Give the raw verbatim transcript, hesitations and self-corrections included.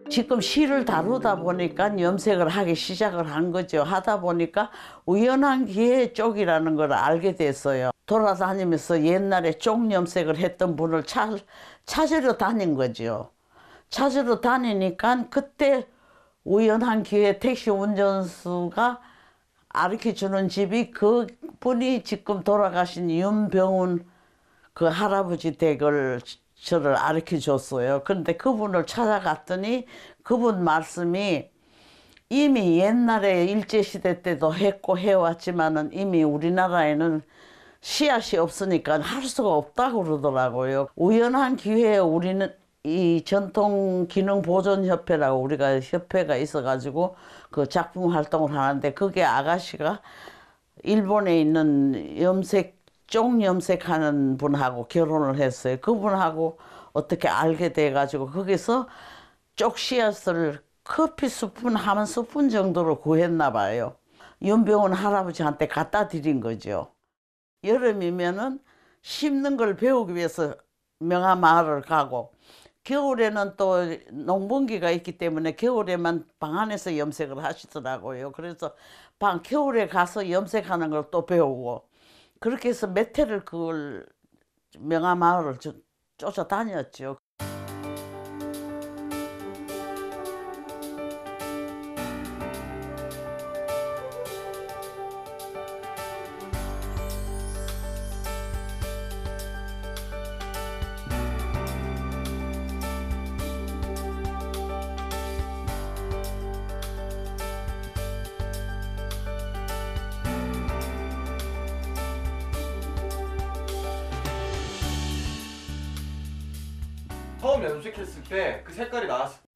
지금 시를 다루다 보니까 염색을 하기 시작을 한 거죠. 하다 보니까 우연한 기회에 쪽이라는 걸 알게 됐어요. 돌아다니면서 옛날에 쪽 염색을 했던 분을 찾, 찾으러 다닌 거죠. 찾으러 다니니까 그때 우연한 기회에 택시 운전수가 가르쳐주는 집이 그 분이 지금 돌아가신 윤병훈 그 할아버지 댁을 저를 가르쳐 줬어요. 그런데 그분을 찾아갔더니 그분 말씀이 이미 옛날에 일제시대 때도 했고 해왔지만은 이미 우리나라에는 씨앗이 없으니까 할 수가 없다고 그러더라고요. 우연한 기회에 우리는 이 전통기능보존협회라고 우리가 협회가 있어가지고 그 작품 활동을 하는데 그게 아가씨가 일본에 있는 염색 쪽 염색하는 분하고 결혼을 했어요. 그분하고 어떻게 알게 돼가지고 거기서 쪽 씨앗을 커피 스푼 한 스푼 정도로 구했나 봐요. 윤병훈 할아버지한테 갖다 드린 거죠. 여름이면은 심는 걸 배우기 위해서 명화마을을 가고 겨울에는 또 농번기가 있기 때문에 겨울에만 방 안에서 염색을 하시더라고요. 그래서 방 겨울에 가서 염색하는 걸 또 배우고 그렇게 해서 몇 해를 그걸 명화마을을 쫓아다녔죠. 처음 염색했을 때 그 색깔이 나왔을